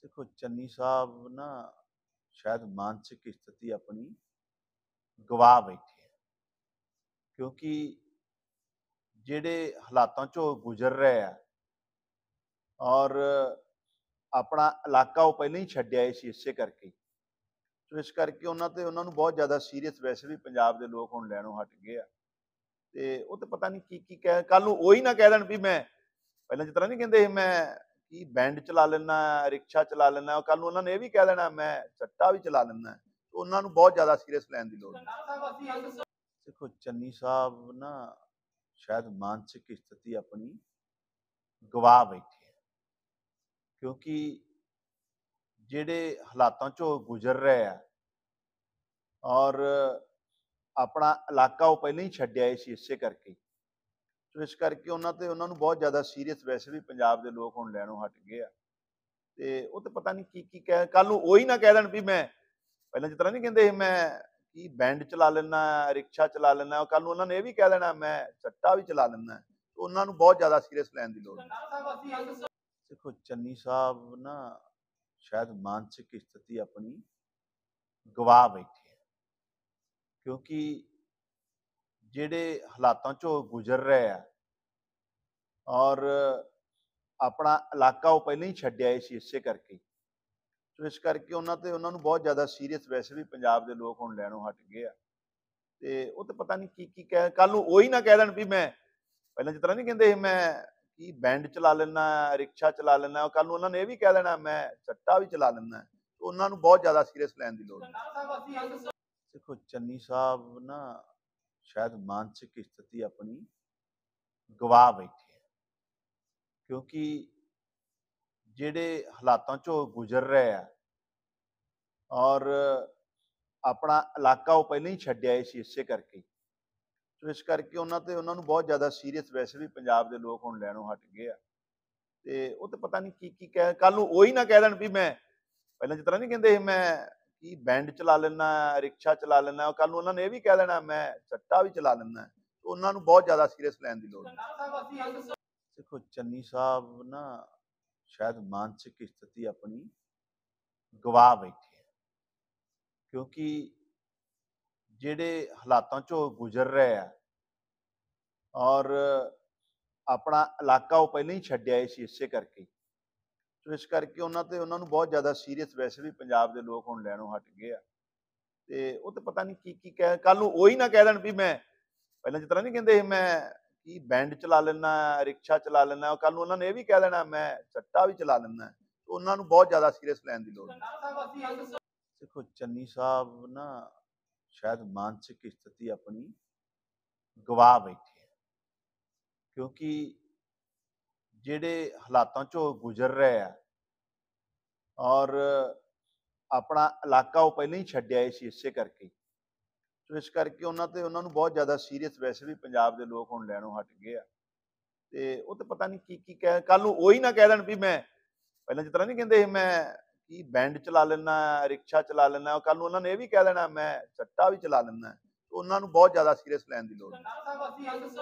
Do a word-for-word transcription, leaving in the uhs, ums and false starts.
देखो चन्नी साहब ना शायद मानसिक स्थिति अपनी गवा बैठे है क्योंकि ਜਿਹੜੇ ਹਾਲਾਤਾਂ ਚੋਂ ਗੁਜ਼ਰ ਰਹੇ ਆ ਔਰ ਆਪਣਾ ਇਲਾਕਾ ਉਹ ਪਹਿਲਾਂ ਹੀ ਛੱਡਿਆ ਇਸ ਇਸੇ ਕਰਕੇ ਸੋ ਇਸ ਕਰਕੇ ਉਹਨਾਂ ਤੇ ਉਹਨਾਂ ਨੂੰ ਬਹੁਤ ਜ਼ਿਆਦਾ ਸੀਰੀਅਸ ਵੈਸੇ ਵੀ ਪੰਜਾਬ ਦੇ ਲੋਕ ਹੁਣ ਲੈਣੋਂ ਹਟ ਗਏ ਆ ਤੇ ਉਹ ਤਾਂ ਪਤਾ ਨਹੀਂ ਕੀ ਕੀ ਕਹਿ ਕੱਲ ਨੂੰ ਉਹੀ ਨਾ ਕਹਿ ਦੇਣ ਵੀ ਮੈਂ ਪਹਿਲਾਂ ਜਿਸ ਤਰ੍ਹਾਂ ਨਹੀਂ ਕਹਿੰਦੇ ਸੀ ਮੈਂ ਕੀ ਬੈਂਡ ਚਲਾ ਲੈਣਾ ਰਿਕਸ਼ਾ ਚਲਾ ਲੈਣਾ ਕੱਲ ਨੂੰ ਉਹਨਾਂ ਨੇ ਇਹ ਵੀ ਕਹਿ ਦੇਣਾ ਮੈਂ ਚੱਟਾ ਵੀ ਚਲਾ ਲੈਣਾ ਉਹਨਾਂ ਨੂੰ ਬਹੁਤ ਜ਼ਿਆਦਾ ਸੀਰੀਅਸ ਲੈਣ ਦੀ ਲੋੜ ਹੈ। ਦੇਖੋ ਚੰਨੀ ਸਾਹਿਬ ਨਾ शायद मानसिक स्थिति अपनी गवा बैठे है क्योंकि ਜਿਹੜੇ ਹਾਲਾਤਾਂ ਚੋਂ ਗੁਜ਼ਰ ਰਹੇ ਆ ਔਰ ਆਪਣਾ ਇਲਾਕਾ ਉਹ ਪਹਿਲਾਂ ਹੀ ਛੱਡਿਆ ਇਸ ਇਸੇ ਕਰਕੇ ਸੋ ਇਸ ਕਰਕੇ ਉਹਨਾਂ ਤੇ ਉਹਨਾਂ ਨੂੰ ਬਹੁਤ ਜ਼ਿਆਦਾ ਸੀਰੀਅਸ ਵੈਸੇ ਵੀ ਪੰਜਾਬ ਦੇ ਲੋਕ ਹੁਣ ਲੈਣੋਂ ਹਟ ਗਏ ਆ ਤੇ ਉਹ ਤਾਂ ਪਤਾ ਨਹੀਂ ਕੀ ਕੀ ਕਹਿ ਕੱਲ ਨੂੰ ਉਹੀ ਨਾ ਕਹਿ ਦੇਣ ਵੀ ਮੈਂ ਪਹਿਲਾਂ ਜਿਸ ਤਰ੍ਹਾਂ ਨਹੀਂ ਕਹਿੰਦੇ ਮੈਂ ਕੀ ਬੈਂਡ ਚਲਾ ਲੈਣਾ ਰਿਕਸ਼ਾ ਚਲਾ ਲੈਣਾ ਕੱਲ ਨੂੰ ਉਹਨਾਂ ਨੇ ਇਹ ਵੀ ਕਹਿ ਦੇਣਾ ਮੈਂ ਚੱਟਾ ਵੀ ਚਲਾ ਲੈਣਾ ਉਹਨਾਂ ਨੂੰ ਬਹੁਤ ਜ਼ਿਆਦਾ ਸੀਰੀਅਸ ਲੈਣ ਦੀ ਲੋੜ ਹੈ। ਦੇਖੋ ਚੰਨੀ ਸਾਹਿਬ ਨਾ शायद मानसिक स्थिति अपनी गवा बैठे है क्योंकि ਜਿਹੜੇ ਹਾਲਾਤਾਂ ਚੋਂ ਗੁਜ਼ਰ ਰਹੇ ਆ ਔਰ ਆਪਣਾ ਇਲਾਕਾ ਉਹ ਪਹਿਲਾਂ ਹੀ ਛੱਡਿਆ ਇਸ ਇਸੇ ਕਰਕੇ ਸੋ ਇਸ ਕਰਕੇ ਉਹਨਾਂ ਤੇ ਉਹਨਾਂ ਨੂੰ ਬਹੁਤ ਜ਼ਿਆਦਾ ਸੀਰੀਅਸ ਵੈਸੇ ਵੀ ਪੰਜਾਬ ਦੇ ਲੋਕ ਹੁਣ ਲੈਣੋਂ ਹਟ ਗਏ ਆ ਤੇ ਉਹ ਤਾਂ ਪਤਾ ਨਹੀਂ ਕੀ ਕੀ ਕਹਿ ਕੱਲ ਨੂੰ ਉਹੀ ਨਾ ਕਹਿ ਦੇਣ ਵੀ ਮੈਂ ਪਹਿਲਾਂ ਜਿਸ ਤਰ੍ਹਾਂ ਨਹੀਂ ਕਹਿੰਦੇ ਮੈਂ ਕੀ ਬੈਂਡ ਚਲਾ ਲੈਣਾ ਰਿਕਸ਼ਾ ਚਲਾ ਲੈਣਾ ਕੱਲ ਨੂੰ ਉਹਨਾਂ ਨੇ ਇਹ ਵੀ ਕਹਿ ਦੇਣਾ ਮੈਂ ਚੱਟਾ ਵੀ ਚਲਾ ਲੈਣਾ ਉਹਨਾਂ ਨੂੰ ਬਹੁਤ ਜ਼ਿਆਦਾ ਸੀਰੀਅਸ ਲੈਣ ਦੀ ਲੋੜ ਹੈ। ਦੇਖੋ ਚੰਨੀ ਸਾਹਿਬ ਨਾ शायद मानसिक स्थिति अपनी गवा बैठे है क्योंकि ਜਿਹੜੇ ਹਾਲਾਤਾਂ ਚੋਂ ਗੁਜ਼ਰ ਰਹੇ ਆ ਔਰ ਆਪਣਾ ਇਲਾਕਾ ਉਹ ਪਹਿਲਾਂ ਹੀ ਛੱਡਿਆ ਇਸ ਇਸੇ ਕਰਕੇ ਸੋ ਇਸ ਕਰਕੇ ਉਹਨਾਂ ਤੇ ਉਹਨਾਂ ਨੂੰ ਬਹੁਤ ਜ਼ਿਆਦਾ ਸੀਰੀਅਸ ਵੈਸੇ ਵੀ ਪੰਜਾਬ ਦੇ ਲੋਕ ਹੁਣ ਲੈਣੋਂ ਹਟ ਗਏ ਆ ਤੇ ਉਹ ਤਾਂ ਪਤਾ ਨਹੀਂ ਕੀ ਕੀ ਕਹਿ ਕੱਲ ਨੂੰ ਉਹੀ ਨਾ ਕਹਿ ਦੇਣ ਵੀ ਮੈਂ ਪਹਿਲਾਂ ਜਿਸ ਤਰ੍ਹਾਂ ਨਹੀਂ ਕਹਿੰਦੇ ਮੈਂ ਕੀ ਬੈਂਡ ਚਲਾ ਲੈਣਾ ਰਿਕਸ਼ਾ ਚਲਾ ਲੈਣਾ ਕੱਲ ਨੂੰ ਉਹਨਾਂ ਨੇ ਇਹ ਵੀ ਕਹਿ ਦੇਣਾ ਮੈਂ ਚੱਟਾ ਵੀ ਚਲਾ ਲੈਣਾ ਉਹਨਾਂ ਨੂੰ ਬਹੁਤ ਜ਼ਿਆਦਾ ਸੀਰੀਅਸ ਲੈਣ ਦੀ ਲੋੜ ਹੈ। ਦੇਖੋ ਚੰਨੀ ਸਾਹਿਬ ਨਾ शायद मानसिक स्थिति अपनी गवा बैठे है क्योंकि ਜਿਹੜੇ ਹਾਲਾਤਾਂ ਚੋਂ ਗੁਜ਼ਰ ਰਹੇ ਆ ਔਰ ਆਪਣਾ ਇਲਾਕਾ ਉਹ ਪਹਿਲਾਂ ਹੀ ਛੱਡਿਆ ਇਸ ਇਸੇ ਕਰਕੇ ਸੋ ਇਸ ਕਰਕੇ ਉਹਨਾਂ ਤੇ ਉਹਨਾਂ ਨੂੰ ਬਹੁਤ ਜ਼ਿਆਦਾ ਸੀਰੀਅਸ ਵੈਸੇ ਵੀ ਪੰਜਾਬ ਦੇ ਲੋਕ ਹੁਣ ਲੈਣੋਂ ਹਟ ਗਏ ਆ ਤੇ ਉਹ ਤਾਂ ਪਤਾ ਨਹੀਂ ਕੀ ਕੀ ਕਹਿ ਕੱਲ ਨੂੰ ਉਹੀ ਨਾ ਕਹਿ ਦੇਣ ਵੀ ਮੈਂ ਪਹਿਲਾਂ ਜਿਸ ਤਰ੍ਹਾਂ ਨਹੀਂ ਕਹਿੰਦੇ ਮੈਂ ਕੀ ਬੈਂਡ ਚਲਾ ਲੈਣਾ ਰਿਕਸ਼ਾ ਚਲਾ ਲੈਣਾ ਕੱਲ ਨੂੰ ਉਹਨਾਂ ਨੇ ਇਹ ਵੀ ਕਹਿ ਦੇਣਾ ਮੈਂ ਚੱਟਾ ਵੀ ਚਲਾ ਲੈਣਾ ਉਹਨਾਂ ਨੂੰ ਬਹੁਤ ਜ਼ਿਆਦਾ ਸੀਰੀਅਸ ਲੈਣ ਦੀ ਲੋੜ ਹੈ। ਦੇਖੋ ਚੰਨੀ ਸਾਹਿਬ ਨਾ शायद मानसिक स्थिति अपनी गवा बैठे है क्योंकि ਜਿਹੜੇ ਹਾਲਾਤਾਂ ਚੋਂ ਗੁਜ਼ਰ ਰਹੇ ਆ ਔਰ ਆਪਣਾ ਇਲਾਕਾ ਉਹ ਪਹਿਲਾਂ ਹੀ ਛੱਡਿਆ ਇਸ ਇਸੇ ਕਰਕੇ ਸੋ ਇਸ ਕਰਕੇ ਉਹਨਾਂ ਤੇ ਉਹਨਾਂ ਨੂੰ ਬਹੁਤ ਜ਼ਿਆਦਾ ਸੀਰੀਅਸ ਵੈਸੇ ਵੀ ਪੰਜਾਬ ਦੇ ਲੋਕ ਹੁਣ ਲੈਣੋਂ ਹਟ ਗਏ ਆ ਤੇ ਉਹ ਤਾਂ ਪਤਾ ਨਹੀਂ ਕੀ ਕੀ ਕਹਿ ਕੱਲ ਨੂੰ ਉਹੀ ਨਾ ਕਹਿ ਦੇਣ ਵੀ ਮੈਂ ਪਹਿਲਾਂ ਜਿਸ ਤਰ੍ਹਾਂ ਨਹੀਂ ਕਹਿੰਦੇ ਮੈਂ ਕੀ ਬੈਂਡ ਚਲਾ ਲੈਣਾ ਰਿਕਸ਼ਾ ਚਲਾ ਲੈਣਾ ਕੱਲ ਨੂੰ ਉਹਨਾਂ ਨੇ ਇਹ ਵੀ ਕਹਿ ਦੇਣਾ ਮੈਂ ਚੱਟਾ ਵੀ ਚਲਾ ਲੈਣਾ ਉਹਨਾਂ ਨੂੰ ਬਹੁਤ ਜ਼ਿਆਦਾ ਸੀਰੀਅਸ ਲੈਣ ਦੀ ਲੋੜ ਹੈ।